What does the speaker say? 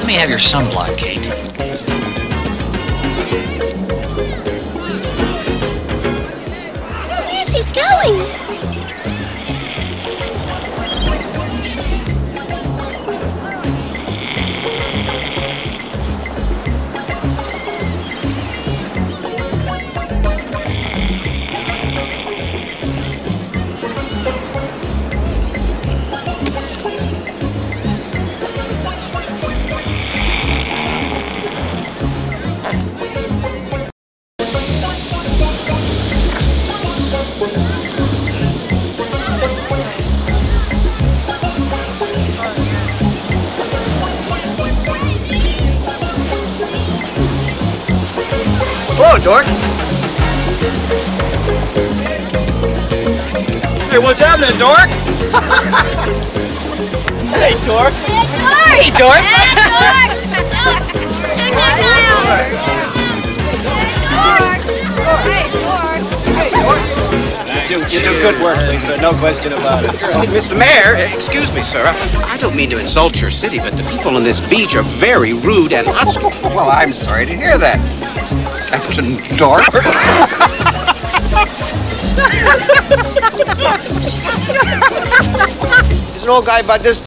Let me have your sunblock, Kate. Where's he going? Hello, Dork. Hey, what's happening, Dork? Hey, Dork. Hey, Dork. Hey, Dork! Check that guy out! You do good work, Lisa. No question about it. Mr. Mayor, excuse me, sir. I don't mean to insult your city, but the people on this beach are very rude and hostile. Well, I'm sorry to hear that, Captain Dork. There's an old guy about this